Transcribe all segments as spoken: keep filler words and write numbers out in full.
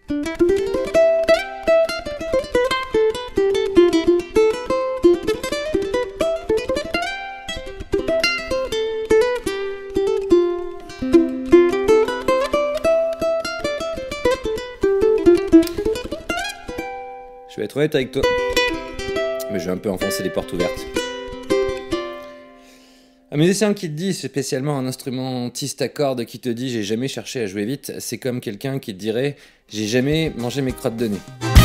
Je vais être honnête avec toi, mais je vais un peu enfoncer les portes ouvertes. Un musicien qui te dit, spécialement un instrumentiste à cordes qui te dit « j'ai jamais cherché à jouer vite », c'est comme quelqu'un qui te dirait « j'ai jamais mangé mes crottes de nez ».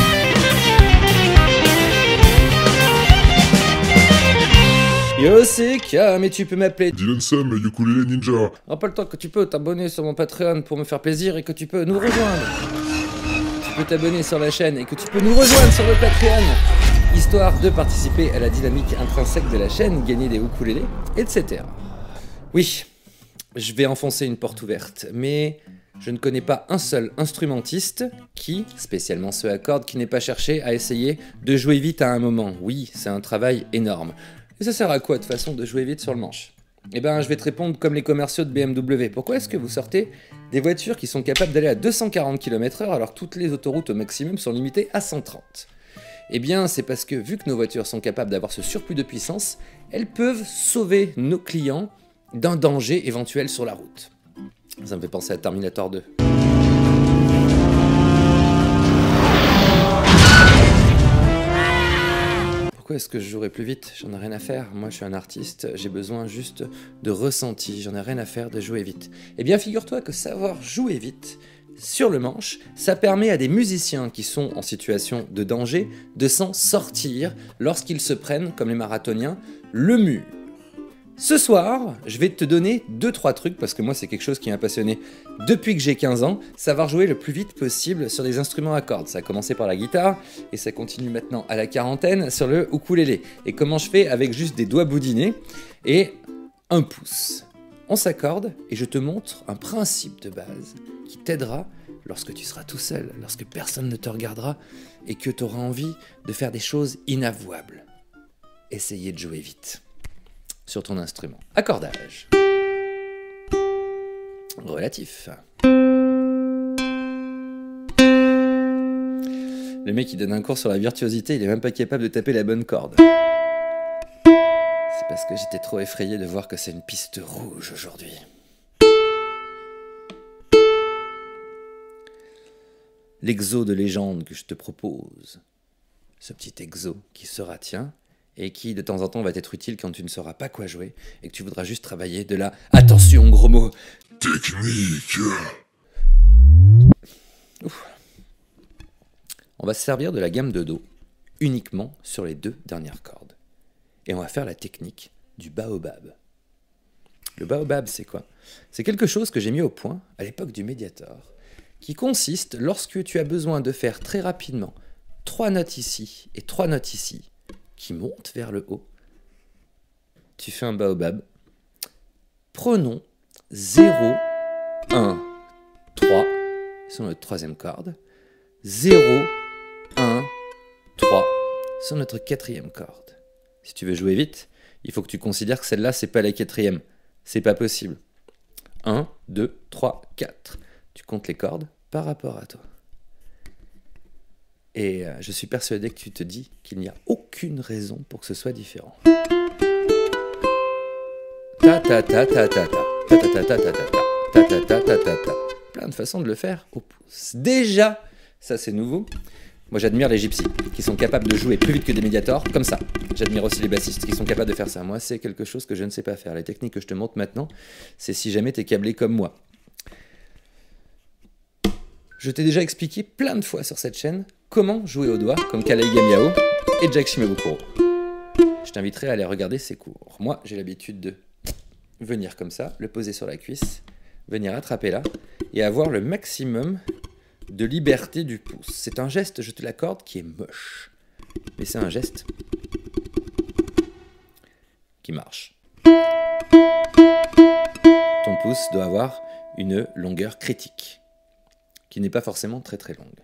Yo c'est K, mais tu peux m'appeler Dylan Sam, ukulélé ninja. Rappelle-toi que tu peux t'abonner sur mon Patreon pour me faire plaisir et que tu peux nous rejoindre. Tu peux t'abonner sur la chaîne et que tu peux nous rejoindre sur le Patreon, histoire de participer à la dynamique intrinsèque de la chaîne, gagner des ukulélés, et cetera. Oui, je vais enfoncer une porte ouverte, mais je ne connais pas un seul instrumentiste qui, spécialement ceux à cordes, qui n'ait pas cherché à essayer de jouer vite à un moment. Oui, c'est un travail énorme. Et ça sert à quoi de toute façon de jouer vite sur le manche? Eh ben, je vais te répondre comme les commerciaux de B M W. Pourquoi est-ce que vous sortez des voitures qui sont capables d'aller à deux cent quarante kilomètres heure alors que toutes les autoroutes au maximum sont limitées à cent trente? Eh bien, c'est parce que vu que nos voitures sont capables d'avoir ce surplus de puissance, elles peuvent sauver nos clients d'un danger éventuel sur la route. Ça me fait penser à Terminator deux. Pourquoi est-ce que je jouerais plus vite? J'en ai rien à faire. Moi, je suis un artiste, j'ai besoin juste de ressenti. J'en ai rien à faire de jouer vite. Eh bien, figure-toi que savoir jouer vite sur le manche, ça permet à des musiciens qui sont en situation de danger de s'en sortir lorsqu'ils se prennent, comme les marathoniens, le mur. Ce soir, je vais te donner deux trois trucs, parce que moi c'est quelque chose qui m'a passionné depuis que j'ai quinze ans, savoir jouer le plus vite possible sur des instruments à cordes. Ça a commencé par la guitare, et ça continue maintenant à la quarantaine sur le ukulélé. Et comment je fais avec juste des doigts boudinés et un pouce. On s'accorde, et je te montre un principe de base qui t'aidera lorsque tu seras tout seul, lorsque personne ne te regardera, et que tu auras envie de faire des choses inavouables. Essayez de jouer vite sur ton instrument. Accordage. Relatif. Le mec qui donne un cours sur la virtuosité, il est même pas capable de taper la bonne corde. C'est parce que j'étais trop effrayé de voir que c'est une piste rouge aujourd'hui. L'exo de légende que je te propose, ce petit exo qui sera tien, et qui de temps en temps va t'être utile quand tu ne sauras pas quoi jouer et que tu voudras juste travailler de la attention gros mot technique. Ouf. On va se servir de la gamme de Do uniquement sur les deux dernières cordes et on va faire la technique du baobab. Le baobab, c'est quoi? C'est quelque chose que j'ai mis au point à l'époque du Mediator qui consiste, lorsque tu as besoin de faire très rapidement trois notes ici et trois notes ici qui monte vers le haut, tu fais un baobab. Prenons zéro, un, trois sur notre troisième corde, zéro, un, trois sur notre quatrième corde. Si tu veux jouer vite, il faut que tu considères que celle-là, c'est pas la quatrième. C'est pas possible. un, deux, trois, quatre. Tu comptes les cordes par rapport à toi. Et je suis persuadé que tu te dis qu'il n'y a aucune raison pour que ce soit différent. Ta ta ta ta ta ta ta ta ta ta ta ta ta ta ta ta ta ta. Plein de façons de le faire au pouce. Déjà, ça c'est nouveau. Moi j'admire les gypsies qui sont capables de jouer plus vite que des médiators, comme ça. J'admire aussi les bassistes qui sont capables de faire ça. Moi c'est quelque chose que je ne sais pas faire. Les techniques que je te montre maintenant, c'est si jamais tu es câblé comme moi. Je t'ai déjà expliqué plein de fois sur cette chaîne comment jouer au doigt comme Kalaïga Miao et Jack Shimabukuro. Je t'inviterai à aller regarder ces cours. Moi, j'ai l'habitude de venir comme ça, le poser sur la cuisse, venir attraper là et avoir le maximum de liberté du pouce. C'est un geste, je te l'accorde, qui est moche. Mais c'est un geste qui marche. Ton pouce doit avoir une longueur critique, qui n'est pas forcément très très longue.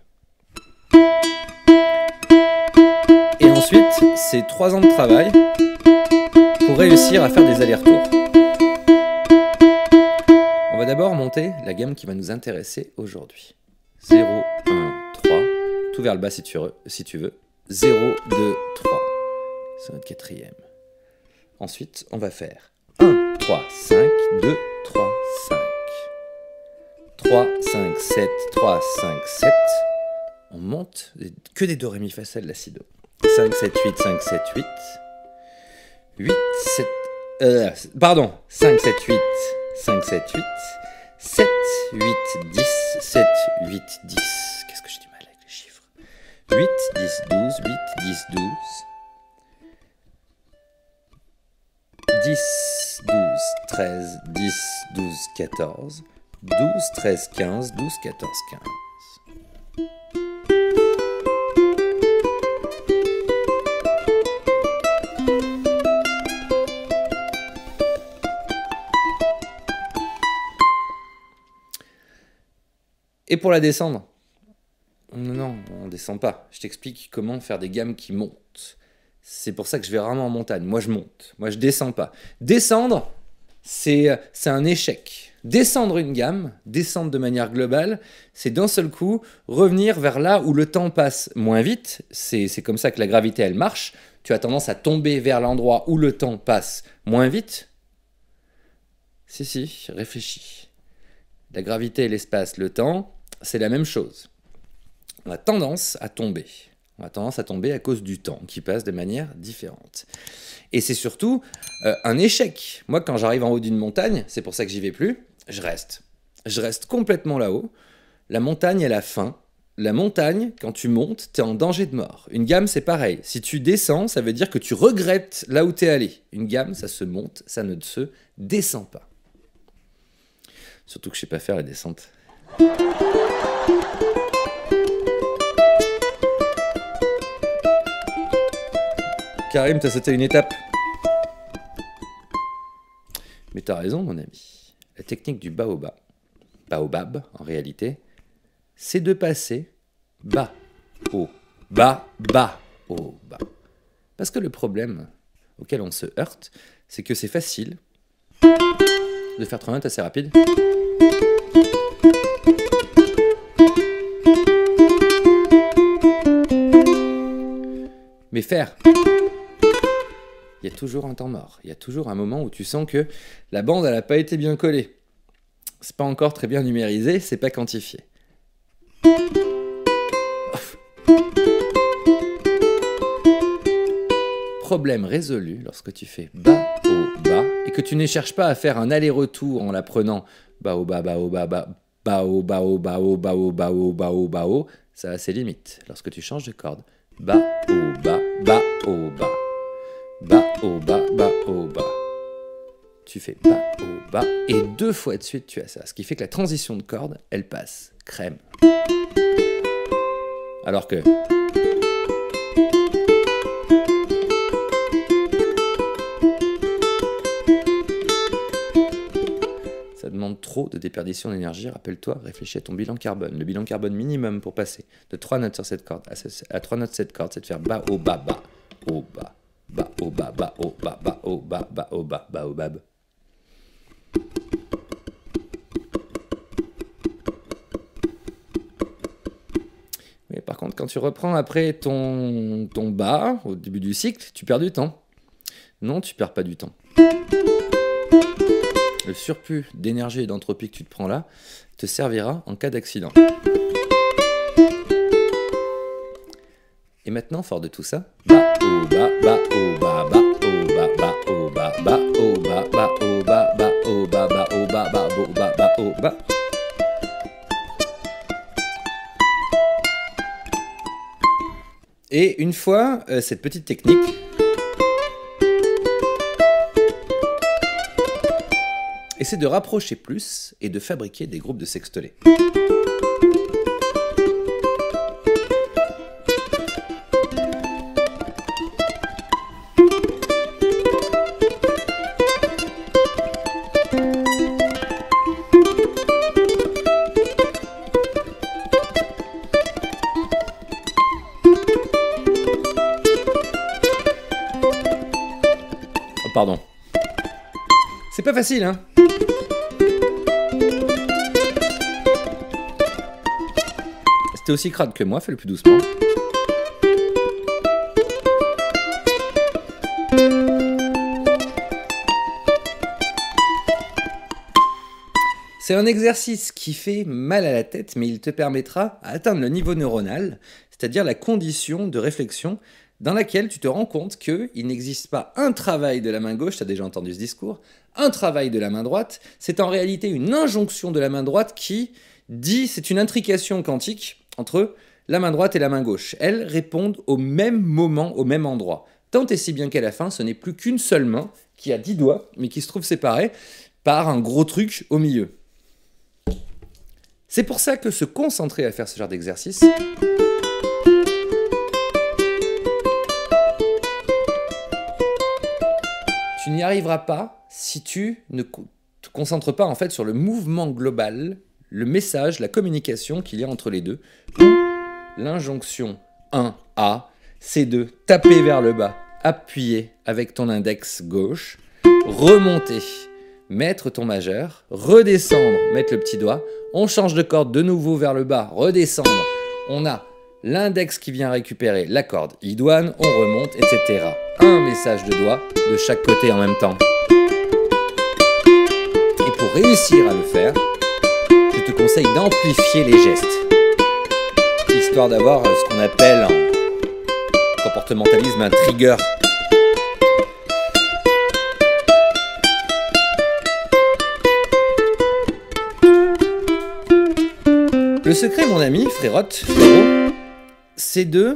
Et ensuite, c'est trois ans de travail pour réussir à faire des allers-retours. On va d'abord monter la gamme qui va nous intéresser aujourd'hui. zéro, un, tout vers le bas si tu, re, si tu veux. zéro, deux, trois. C'est notre quatrième. Ensuite, on va faire un, trois, cinq, deux, trois, cinq. trois, cinq, sept, trois, cinq, sept. On monte, que des do, ré, mi, fa, sol, la, si, do. cinq, sept, huit, cinq, sept, huit. huit, sept, euh, pardon, cinq, sept, huit, cinq, sept, huit. sept, huit, dix, sept, huit, dix. Qu'est-ce que j'ai du mal avec les chiffres? huit, dix, douze, huit, dix, douze. dix, douze, treize, dix, douze, quatorze. douze, treize, quinze, douze, quatorze, quinze. Et pour la descendre, non, non, on ne descend pas. Je t'explique comment faire des gammes qui montent. C'est pour ça que je vais rarement en montagne. Moi, je monte. Moi, je descends pas. Descendre, c'est c'est un échec. Descendre une gamme, descendre de manière globale, c'est d'un seul coup revenir vers là où le temps passe moins vite. C'est c'est comme ça que la gravité, elle marche. Tu as tendance à tomber vers l'endroit où le temps passe moins vite. Si, si, réfléchis. La gravité, l'espace, le temps, c'est la même chose. On a tendance à tomber. On a tendance à tomber à cause du temps qui passe de manière différente. Et c'est surtout euh, un échec. Moi, quand j'arrive en haut d'une montagne, c'est pour ça que j'y vais plus, je reste. Je reste complètement là-haut. La montagne, elle a fin. La montagne, quand tu montes, tu es en danger de mort. Une gamme, c'est pareil. Si tu descends, ça veut dire que tu regrettes là où tu es allé. Une gamme, ça se monte, ça ne se descend pas. Surtout que je sais pas faire la descente. Karim, t'as sauté une étape. Mais t'as raison, mon ami. La technique du baobab, baobab en réalité, c'est de passer bas, haut, bas, bas, haut, bas. Parce que le problème auquel on se heurte, c'est que c'est facile de faire trois notes assez rapide. Mais faire, il y a toujours un temps mort. Il y a toujours un moment où tu sens que la bande, elle n'a pas été bien collée. C'est pas encore très bien numérisé, c'est pas quantifié. Problème résolu lorsque tu fais bas, haut, bas, et que tu ne cherches pas à faire un aller-retour en la prenant bas, haut, bas, bas, haut, bas, bas, bas, haut, bas, haut, bas, haut, bas, haut, bas, haut, bas, haut, bas, haut, ça a ses limites. Lorsque tu changes de corde, bas, haut, bas, bas, haut, bas, bas, haut, bas, bas, haut, bas. Tu fais bas, haut, bas, et deux fois de suite tu as ça. Ce qui fait que la transition de corde, elle passe crème. Alors que... ça demande trop de déperdition d'énergie. Rappelle-toi, réfléchis à ton bilan carbone. Le bilan carbone minimum pour passer de trois notes sur cette corde à trois notes cette corde, c'est de faire bas, haut, bas, bas, haut, bas, bas, haut, bas, bas, haut, bas, bas, haut, bas, bas, haut, bas, bas, haut, bas. Mais par contre, quand tu reprends après ton, ton bas, au début du cycle, tu perds du temps. Non, tu perds pas du temps. Le surplus d'énergie et d'entropie que tu te prends là te servira en cas d'accident. Et maintenant, fort de tout ça, bas, haut, bas, bas, haut, bas, bas, haut, bas, bas, haut, bas, bas, haut, bas, bas, haut, bas, bas, haut, bas, bas, haut, bas, bas, haut, bas, bas, haut, bas. Et une fois euh, cette petite technique, essaie de rapprocher plus et de fabriquer des groupes de sextolets. Oh, pardon. C'est pas facile, hein? Si t'es aussi crade que moi, fais-le plus doucement. C'est un exercice qui fait mal à la tête, mais il te permettra d'atteindre le niveau neuronal, c'est-à-dire la condition de réflexion dans laquelle tu te rends compte qu'il n'existe pas un travail de la main gauche, tu as déjà entendu ce discours, un travail de la main droite, c'est en réalité une injonction de la main droite qui dit, c'est une intrication quantique entre la main droite et la main gauche. Elles répondent au même moment, au même endroit. Tant et si bien qu'à la fin, ce n'est plus qu'une seule main qui a dix doigts, mais qui se trouve séparée par un gros truc au milieu. C'est pour ça que se concentrer à faire ce genre d'exercice, tu n'y arriveras pas si tu ne te concentres pas en fait sur le mouvement global, le message, la communication qu'il y a entre les deux, où l'injonction un A, c'est de taper vers le bas, appuyer avec ton index gauche, remonter, mettre ton majeur, redescendre, mettre le petit doigt, on change de corde de nouveau vers le bas, redescendre, on a l'index qui vient récupérer la corde idoine, on remonte, et cetera. Un message de doigt de chaque côté en même temps. Et pour réussir à le faire, je te conseille d'amplifier les gestes, histoire d'avoir ce qu'on appelle en comportementalisme un trigger. Le secret, mon ami, frérotte, frérot, c'est de...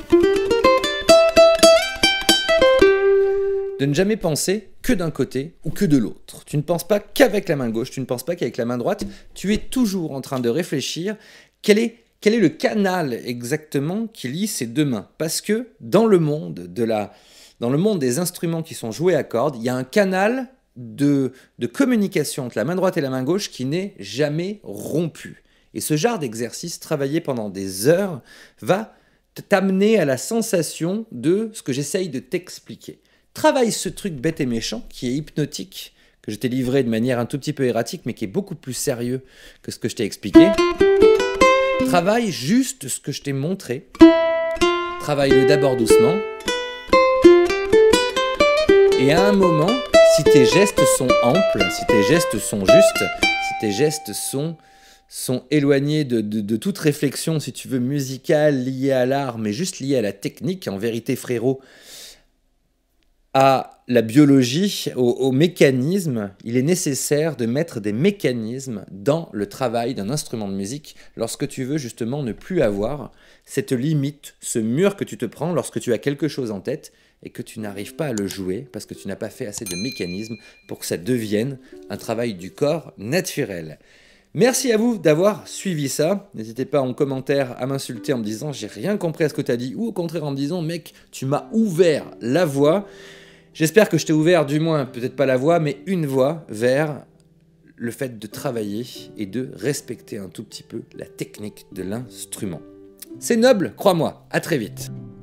de ne jamais penser que d'un côté ou que de l'autre. Tu ne penses pas qu'avec la main gauche, tu ne penses pas qu'avec la main droite, tu es toujours en train de réfléchir quel est, quel est le canal exactement qui lie ces deux mains. Parce que dans le monde, de la, dans le monde des instruments qui sont joués à cordes, il y a un canal de, de communication entre la main droite et la main gauche qui n'est jamais rompu. Et ce genre d'exercice, travaillé pendant des heures, va t'amener à la sensation de ce que j'essaye de t'expliquer. Travaille ce truc bête et méchant, qui est hypnotique, que je t'ai livré de manière un tout petit peu erratique, mais qui est beaucoup plus sérieux que ce que je t'ai expliqué. Travaille juste ce que je t'ai montré. Travaille-le d'abord doucement. Et à un moment, si tes gestes sont amples, si tes gestes sont justes, si tes gestes sont... sont éloignés de, de, de toute réflexion, si tu veux, musicale, liée à l'art, mais juste liée à la technique, en vérité, frérot, à la biologie, au, au mécanisme, il est nécessaire de mettre des mécanismes dans le travail d'un instrument de musique lorsque tu veux justement ne plus avoir cette limite, ce mur que tu te prends lorsque tu as quelque chose en tête et que tu n'arrives pas à le jouer parce que tu n'as pas fait assez de mécanismes pour que ça devienne un travail du corps naturel. Merci à vous d'avoir suivi ça. N'hésitez pas en commentaire à m'insulter en me disant j'ai rien compris à ce que tu as dit ou au contraire en me disant mec, tu m'as ouvert la voie. J'espère que je t'ai ouvert du moins, peut-être pas la voie, mais une voie vers le fait de travailler et de respecter un tout petit peu la technique de l'instrument. C'est noble, crois-moi. À très vite.